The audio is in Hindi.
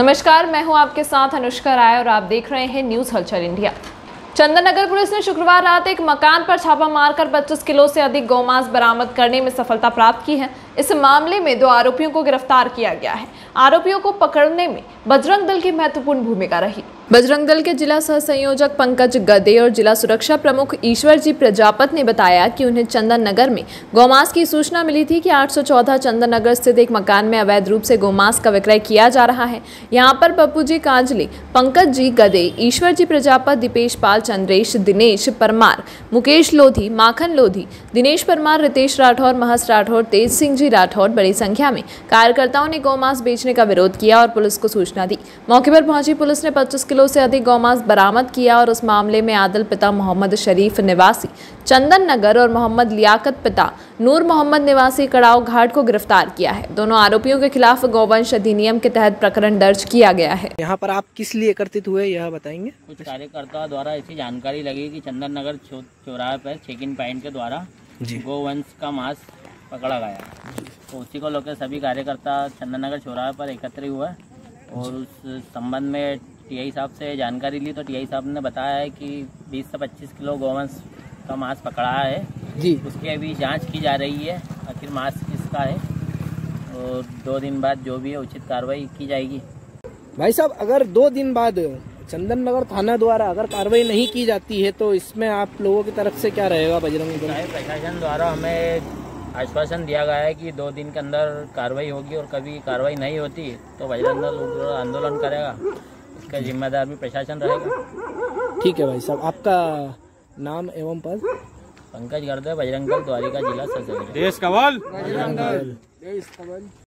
नमस्कार, मैं हूं आपके साथ अनुष्का राय और आप देख रहे हैं न्यूज हलचल इंडिया। चंदन नगर पुलिस ने शुक्रवार रात एक मकान पर छापा मारकर 25 किलो से अधिक गौमांस बरामद करने में सफलता प्राप्त की है। इस मामले में 2 आरोपियों को गिरफ्तार किया गया है। आरोपियों को पकड़ने में बजरंग दल की महत्वपूर्ण भूमिका रही। बजरंग दल के जिला सह संयोजक पंकज गदे और जिला सुरक्षा प्रमुख ईश्वर जी प्रजापत ने बताया कि उन्हें चंदन नगर में गौमांस की सूचना मिली थी कि 814 चंदन नगर स्थित एक मकान में अवैध रूप से गौमांस का विक्रय किया जा रहा है। यहाँ पर पप्पू जी कांजले, पंकज जी गदे, ईश्वर जी प्रजापत, दीपेश पाल, चंद्रेश, दिनेश परमार, मुकेश लोधी, माखन लोधी, दिनेश परमार, रितेश राठौर, महस राठौर, तेज सिंह जी राठौर बड़ी संख्या में कार्यकर्ताओं ने गौमांस बेचने का विरोध किया और पुलिस को सूचना दी। मौके पर पहुंची पुलिस ने 25 किलो से अधिक गौमांस बरामद किया और उस मामले में आदिल पिता मोहम्मद शरीफ निवासी चंदन नगर और मोहम्मद लियाकत पिता नूर मोहम्मद निवासी कड़ाव घाट को गिरफ्तार किया है। दोनों आरोपियों के खिलाफ गौवंश अधिनियम के तहत प्रकरण दर्ज किया गया है। यहाँ पर आप किस लिए एकत्रित हुए यह बताएंगे? कुछ कार्यकर्ताओं द्वारा ऐसी जानकारी लगी कि चंदन नगर चौराहे पर चेकिंग पॉइंट के द्वारा गोवंश का मांस पकड़ा गया, तो उसी को लेकर सभी कार्यकर्ता चंदन नगर चौराहे पर एकत्रित हुए और उस संबंध में टीआई साहब से जानकारी ली। तो टीआई साहब ने बताया है कि 20 से 25 किलो गोवंश का मांस पकड़ा है जी। उसकी अभी जांच की जा रही है, आखिर मांस किसका है, और 2 दिन बाद जो भी है उचित कार्रवाई की जाएगी। भाई साहब, अगर 2 दिन बाद चंदन नगर थाना द्वारा अगर कार्रवाई नहीं की जाती है तो इसमें आप लोगों की तरफ से क्या रहेगा? बजरंग दल प्रशासन द्वारा हमें आश्वासन दिया गया है कि 2 दिन के अंदर कार्रवाई होगी और कभी कार्रवाई नहीं होती तो बजरंग दल उग्र आंदोलन करेगा। इसका जिम्मेदार भी प्रशासन रहेगा। ठीक है भाई साहब, आपका नाम एवं पद? पंकज गर्दे, बजरंग दल द्वारिका जिला सचिव। देश कवल बजरंग दल।